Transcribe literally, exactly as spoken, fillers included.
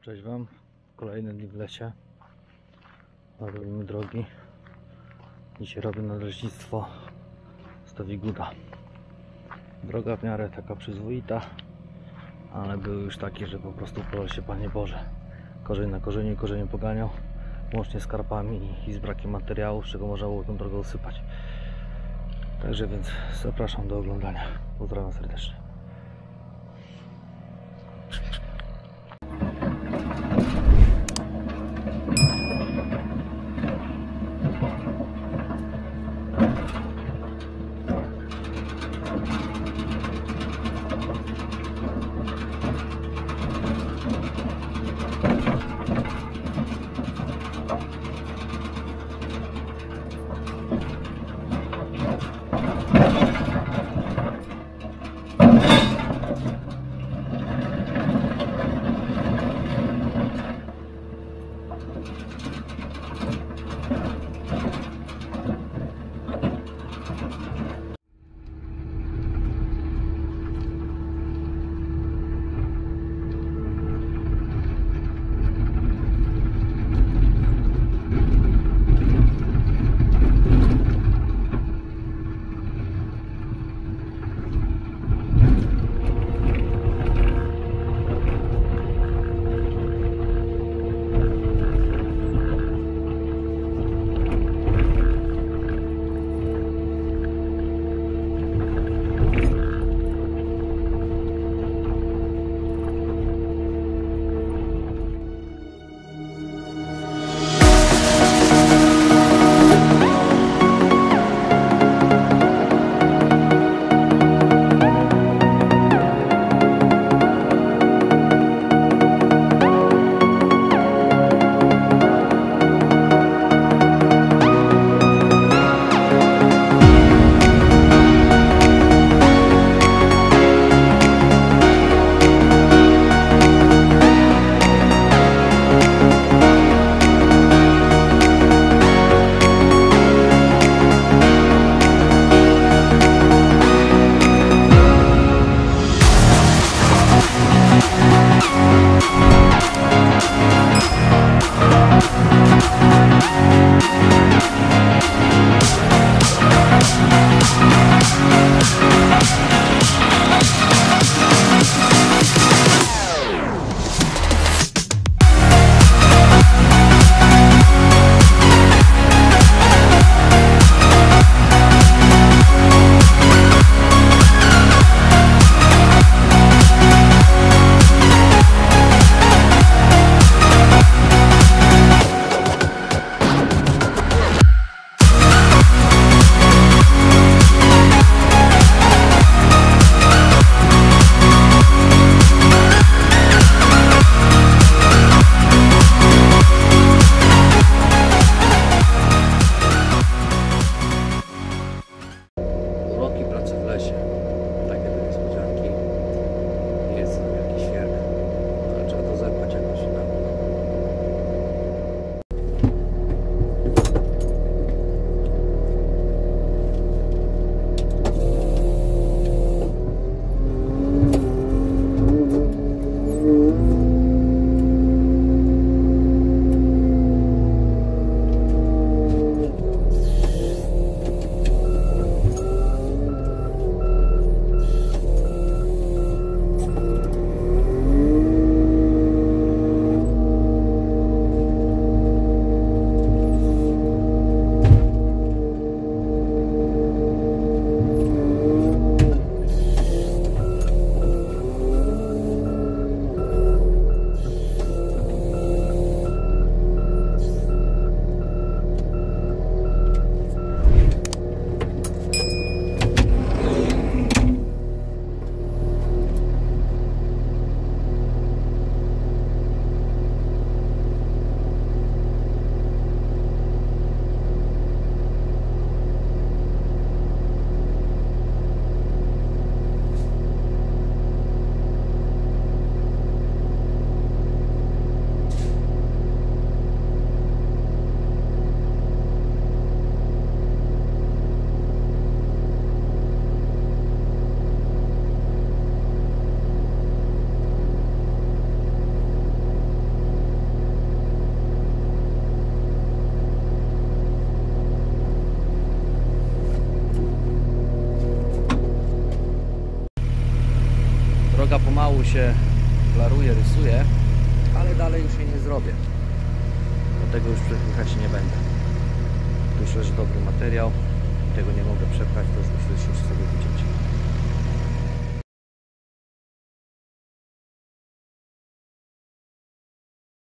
Cześć Wam, kolejne dni w lesie. Robimy drogi. Dzisiaj robię nadleśnictwo Stawiguda. Droga w miarę taka przyzwoita, ale były już takie, że po prostu proszę się Panie Boże, korzeń na korzeniu i korzenie poganiał, łącznie z karpami i z brakiem materiału, z czego można było tą drogę usypać. Także więc zapraszam do oglądania. Pozdrawiam serdecznie. Droga pomału się klaruje, rysuje, ale dalej już jej nie zrobię. Do tego już przepychać nie będę. Tu już leży dobry materiał. Tego nie mogę przepchać, to już muszę się sobie wyciąć.